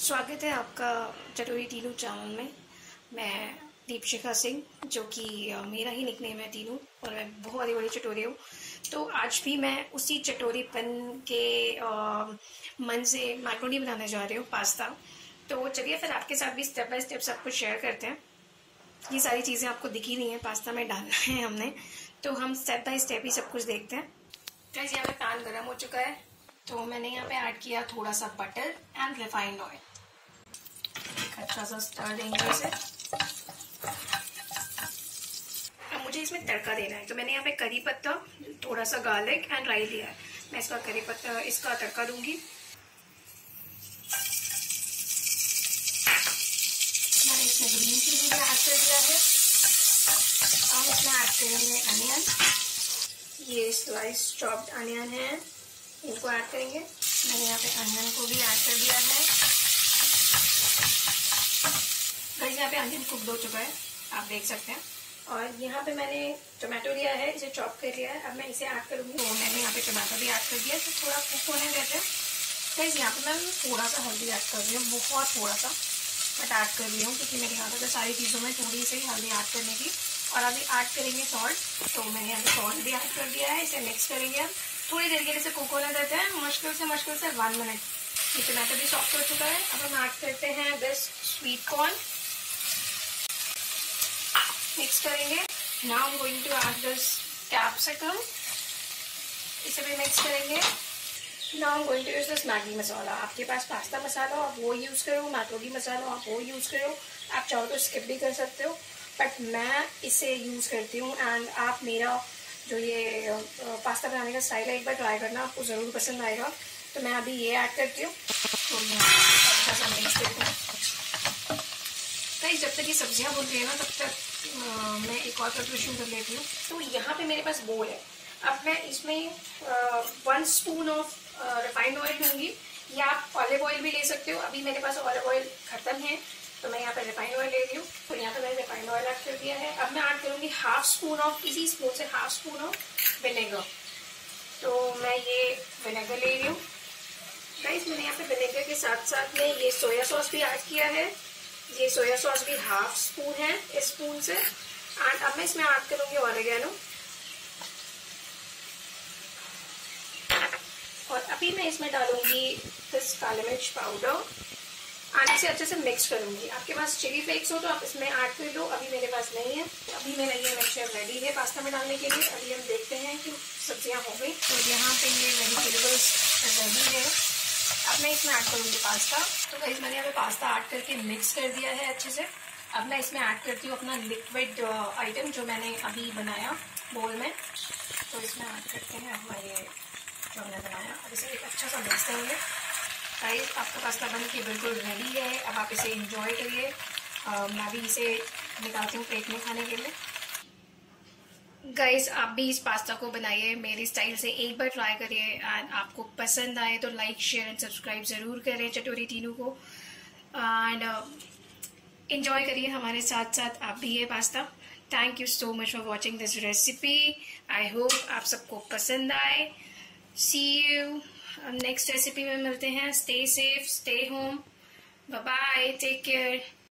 स्वागत है आपका चटोरी टीनू चैनल में। मैं दीपशिखा सिंह, जो कि मेरा ही निकनेम है टीनू, और मैं बहुत ही बड़ी चटोरी हूँ। तो आज भी मैं उसी चटोरीपन के मन से मैक्रोनी बनाने जा रही हूँ, पास्ता। तो चलिए फिर आपके साथ भी स्टेप बाय स्टेप सब कुछ शेयर करते हैं। ये सारी चीज़ें आपको दिखी नहीं है, पास्ता में डालना है हमने, तो हम स्टेप बाय स्टेप ही सब कुछ देखते हैं। गाइस, यहाँ पे पैन गर्म हो चुका है, तो मैंने यहाँ पे ऐड किया थोड़ा सा बटर एंड रिफाइंड ऑयल। अच्छा सा स्टर देंगे इसे। अब मुझे इसमें तड़का देना है, तो मैंने यहाँ पे करी पत्ता, थोड़ा सा गार्लिक एंड राई लिया है। मैं इसका तड़का दूंगी। मैंने इसमें ग्रीन चिली भी ऐड कर दिया है। अब इसमें ऐड करेंगे अनियन। ये स्लाइस चॉप्ड अनियन है, इनको ऐड करेंगे। मैंने यहाँ पे अनियन को भी ऐड कर दिया है। गाइस, यहाँ पे अनियन कुक हो चुका है, आप देख सकते हैं। और यहाँ पे मैंने टोमेटो लिया है, इसे चॉप कर लिया है। अब मैं इसे ऐड करूँगी। तो मैंने यहाँ पे टोमेटो भी ऐड कर दिया, तो थोड़ा कुक होने देते हैं। गाइस, यहाँ पे मैं थोड़ा सा हल्दी ऐड कर रही हूँ, बहुत थोड़ा सा बट ऐड कर रही हूँ, क्योंकि मेरी आदत है सारी चीज़ों में थोड़ी सी हल्दी ऐड करने की। और अभी ऐड करेंगे सॉल्ट। तो मैंने यहाँ पे सॉल्ट भी ऐड कर दिया है। इसे मिक्स करेंगे। अब थोड़ी देर के लिए इसे कुक होने देते हैं, मुश्किल से 1 मिनट। ये टोमेटो भी सॉफ्ट हो चुका है। अब हम ऐड करते हैं दिस स्वीट कॉर्न, मिक्स करेंगे। Now I am going to add this capsicum, इसे भी मिक्स करेंगे। Now I am going to use this Maggi masala. आपके पास पास्ता मसाला हो आप वो यूज करो, मैक्रोनी मसाला आप वो यूज करो। आप चाहो तो स्किप भी कर सकते हो, बट मैं इसे यूज करती हूँ। एंड आप मेरा जो ये पास्ता बनाने का स्टाइल है, एक बार ट्राई करना, आपको ज़रूर पसंद आएगा। तो मैं अभी ये ऐड करती हूँ। तो अच्छा सा मिक्स करती हूँ। जब तक ये सब्जियां भून रही है ना, तब तक मैं एक और प्रिपरेशन कर लेती हूँ। तो यहाँ पे मेरे पास बोल है। अब मैं इसमें 1 स्पून ऑफ रिफाइंड ऑयल दूंगी, या आप ऑलिव ऑयल भी ले सकते हो। अभी मेरे पास ऑलिव ऑयल खत्म है, तो मैं यहाँ पे रिफाइंड ऑयल ले रही हूँ। तो यहाँ पे मैंने रिफाइंड ऑयल ऐड कर दिया है। अब मैं ऐड करूँगी इसी स्पून से हाफ स्पून ऑफ विनेगर। तो मैं ये विनेगर ले रही हूँ। गाइस, मैंने यहाँ पे विनेगर के साथ साथ में ये सोया सॉस भी ऐड किया है। ये सोया सॉस भी हाफ स्पून है इस स्पून से। एंड अब मैं इसमें ऐड करूँगी ऑरिगेनो। और अभी मैं इसमें डालूंगी दिस काली मिर्च पाउडर एंड इसे अच्छे से मिक्स करूंगी। आपके पास चिली फ्लेक्स हो तो आप इसमें ऐड कर लो, अभी मेरे पास नहीं है। अभी मेरा ये मिक्सचर रेडी है पास्ता में डालने के लिए। अभी हम देखते हैं कि सब्जियां हो गई। तो यहाँ पे ये वेजिटेबल्स रेडी है। अब मैं इसमें ऐड करूंगी पास्ता। तो गाइस, मैंने यहाँ पे पास्ता ऐड करके मिक्स कर दिया है अच्छे से। अब मैं इसमें ऐड करती हूँ अपना लिक्विड आइटम जो मैंने अभी बनाया बोल में। तो इसमें ऐड करते हैं हमारे जो हमने बनाया। अब इसे एक अच्छा सा मिक्स करेंगे। गाइस, आपका पास्ता बन के बिल्कुल रेडी है। अब आप इसे एंजॉय करिए। मैं भी इसे निकालती हूँ प्लेट में खाने के लिए। गाइस, आप भी इस पास्ता को बनाइए मेरी स्टाइल से, एक बार ट्राई करिए। एंड आपको पसंद आए तो लाइक, शेयर एंड सब्सक्राइब ज़रूर करें चटोरी टीनू को। एंड एंजॉय करिए हमारे साथ साथ आप भी ये pasta. Thank you so much for watching this recipe. I hope आप सबको पसंद आए। सी यू नेक्स्ट रेसिपी में मिलते हैं। Stay safe, stay home, bye bye, take care.